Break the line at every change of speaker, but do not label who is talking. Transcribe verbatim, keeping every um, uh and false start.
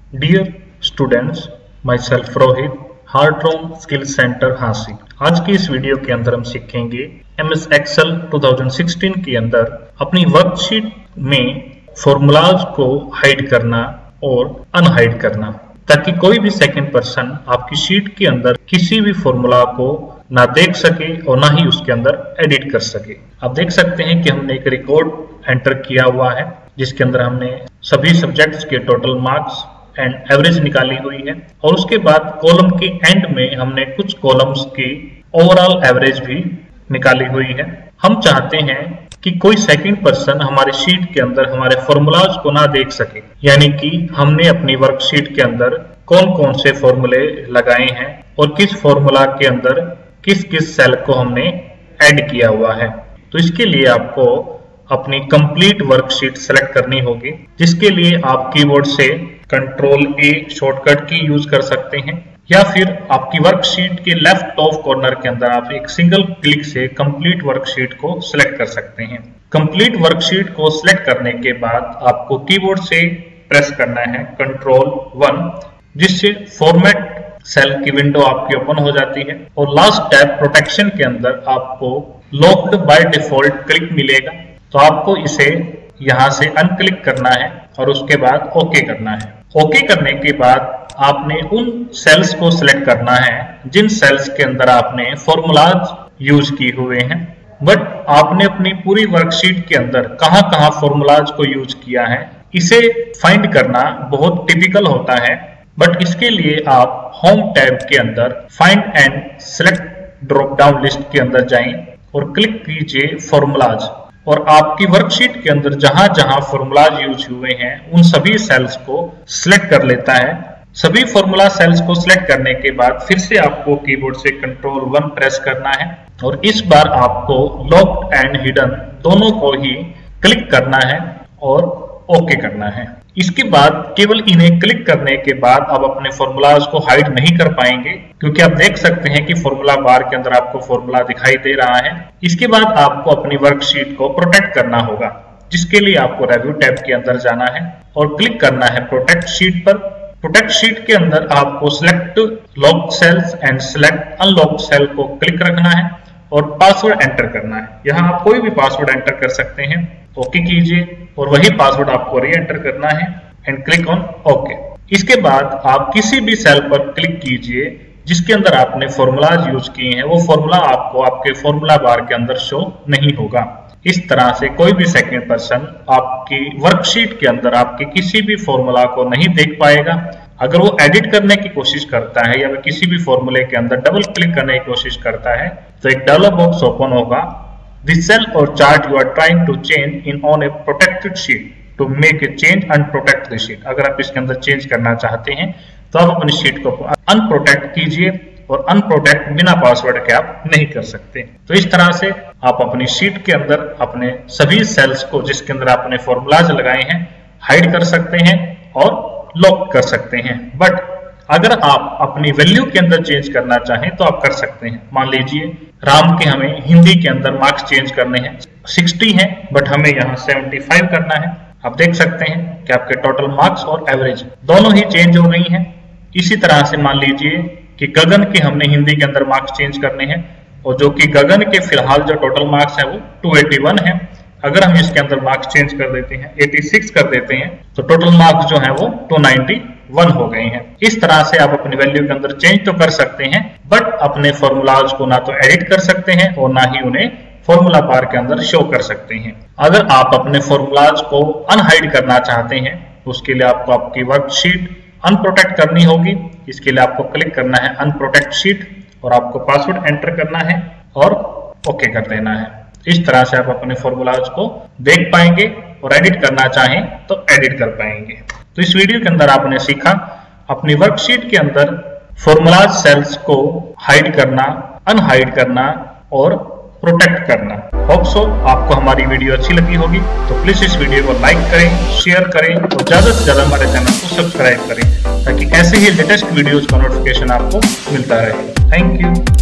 Dear students, myself Rohit, हार्ट्रॉम skill centre Hansi. आज की इस वीडियो के अंदर हम सीखेंगे एम एस एक्सेल दो हज़ार सोलह के अंदर अपनी वर्कशीट में फॉर्मूलाज को हाइड करना और अनहाइड करना, ताकि कोई भी सेकंड पर्सन आपकी शीट के अंदर किसी भी फॉर्मूला को ना देख सके और ना ही उसके अंदर एडिट कर सके। आप देख सकते हैं कि हमने एक रिकॉर्ड एंटर किया हुआ है जिसके अंदर हमने सभी सब्जेक्ट्स के टोटल मार्क्स एंड एवरेज निकाली हुई है, और उसके बाद कॉलम के एंड में हमने कुछ कॉलम्स की ओवरऑल एवरेज भी निकाली हुई है। हम चाहते हैं कि कोई सेकंड पर्सन हमारी शीट के अंदर हमारे फॉर्मूलाज को ना देख सके, यानी कि हमने अपनी वर्कशीट के अंदर कौन कौन से फॉर्मूले लगाए हैं और किस फॉर्मूला के अंदर किस किस सेल को हमने ऐड किया हुआ है। तो इसके लिए आपको अपनी कंप्लीट वर्कशीट सेलेक्ट करनी होगी, जिसके लिए आप कीबोर्ड से कंट्रोल ए शॉर्टकट की यूज कर सकते हैं, या फिर आपकी वर्कशीट के लेफ्ट टॉप कॉर्नर के अंदर आप एक सिंगल क्लिक से कंप्लीट वर्कशीट को सिलेक्ट कर सकते हैं। कंप्लीट वर्कशीट को सिलेक्ट करने के बाद आपको कीबोर्ड से प्रेस करना है कंट्रोल वन, जिससे फॉर्मेट सेल की विंडो आपकी ओपन हो जाती है, और लास्ट टैब प्रोटेक्शन के अंदर आपको लॉक्ड बाय डिफॉल्ट क्लिक मिलेगा। तो आपको इसे यहां से अनक्लिक करना है और उसके बाद ओके करना है। ओके करने के बाद आपने उन सेल्स को सिलेक्ट करना है जिन सेल्स के अंदर आपने फॉर्मूलाज यूज किए हुए हैं, बट आपने अपनी पूरी वर्कशीट के अंदर कहां कहां फॉर्मूलाज को यूज किया है इसे फाइंड करना बहुत टिपिकल होता है। बट इसके लिए आप होम टैब के अंदर find and select drop down list के अंदर जाएं और क्लिक कीजिए फॉर्मूलाज, और आपकी वर्कशीट के अंदर जहां जहां फॉर्मूलाज यूज हुए हैं उन सभी सेल्स को सिलेक्ट कर लेता है। सभी फॉर्मूला सेल्स को सिलेक्ट करने के बाद फिर से आपको कीबोर्ड से कंट्रोल वन प्रेस करना है, और इस बार आपको लॉक्ड एंड हिडन दोनों को ही क्लिक करना है और ओके करना है। इसके बाद केवल इन्हें क्लिक करने के बाद आप अपने फॉर्मूलाज को हाइड नहीं कर पाएंगे, क्योंकि आप देख सकते हैं कि फॉर्मूला बार के अंदर आपको फॉर्मूला दिखाई दे रहा है। इसके बाद आपको अपनी वर्कशीट को प्रोटेक्ट करना होगा, जिसके लिए आपको रिव्यू टैब के अंदर जाना है और क्लिक करना है प्रोटेक्ट शीट पर। प्रोटेक्ट शीट के अंदर आपको select lock cells and select unlock cell को क्लिक रखना है और पासवर्ड एंटर करना है। यहाँ आप कोई भी पासवर्ड एंटर कर सकते हैं। ओके कीजिए और वही पासवर्ड आपको री एंटर करना है एंड क्लिक ऑन ओके। इसके बाद आप किसी भी सेल पर क्लिक कीजिए जिसके अंदर आपने फॉर्मूलाज यूज किए हैं, वो फॉर्मूला आपको आपके फॉर्मूला बार के अंदर शो नहीं होगा। इस तरह से कोई भी सेकंड पर्सन आपकी वर्कशीट के अंदर आपके किसी भी फॉर्मूला को नहीं देख पाएगा। अगर वो एडिट करने की कोशिश करता है या वह किसी भी फॉर्मूले के अंदर डबल क्लिक करने की कोशिश करता है, तो एक डायलॉग बॉक्स ओपन होगा। The cell or chart you are trying to change in on a protected sheet to make a change unprotect the sheet। अगर आप इसके अंदर चेंज करना चाहते हैं तो आप अपनी शीट को अनप्रोटेक्ट कीजिए, और अनप्रोटेक्ट बिना पासवर्ड के आप नहीं कर सकते। तो इस तरह से आप अपनी शीट के अंदर अपने सभी सेल्स को जिसके अंदर आपने फॉर्मूलाज लगाए हैं हाइड कर सकते हैं और लॉक कर सकते हैं। बट अगर आप अपनी वैल्यू के अंदर चेंज करना चाहें तो आप कर सकते हैं। मान लीजिए राम के हमें हिंदी के अंदर मार्क्स चेंज करने हैं, साठ हैं बट हमें यहाँ पचहत्तर करना है। आप देख सकते हैं कि आपके टोटल मार्क्स और एवरेज दोनों ही चेंज हो गई हैं। इसी तरह से मान लीजिए कि गगन के हमने हिंदी के अंदर मार्क्स चेंज करने हैं, और जो कि गगन के फिलहाल जो टोटल मार्क्स है वो दो सौ इक्यासी है। अगर हम इसके अंदर मार्क्स चेंज कर देते हैं, छियासी कर देते हैं, तो टोटल मार्क्स जो है वो दो सौ इक्यानवे हो गए हैं। इस तरह से आप अपनी वैल्यू के अंदर चेंज तो कर सकते हैं, बट अपने फॉर्मूलाज को ना तो एडिट कर सकते हैं और ना ही उन्हें फॉर्मूला बार के अंदर शो कर सकते हैं। अगर आप अपने फॉर्मूलाज को अनहाइड करना चाहते हैं तो उसके लिए आपको आपकी वर्कशीट अनप्रोटेक्ट करनी होगी। इसके लिए आपको क्लिक करना है अनप्रोटेक्ट शीट और आपको पासवर्ड एंटर करना है और ओके कर देना है। इस तरह से आप अपने फॉर्मूलाज को देख पाएंगे और एडिट करना चाहें तो एडिट कर पाएंगे। तो इस वीडियो के अंदर आपने सीखा अपनी वर्कशीट के अंदर फॉर्मूलाज सेल्स को हाइड करना, अनहाइड करना और प्रोटेक्ट करना। होप सो आपको हमारी वीडियो अच्छी लगी होगी, तो प्लीज इस वीडियो को लाइक करें, शेयर करें और ज्यादा से ज्यादा हमारे चैनल को सब्सक्राइब करें, ताकि ऐसे ही लेटेस्ट वीडियोज का नोटिफिकेशन आपको मिलता रहे। Thank you.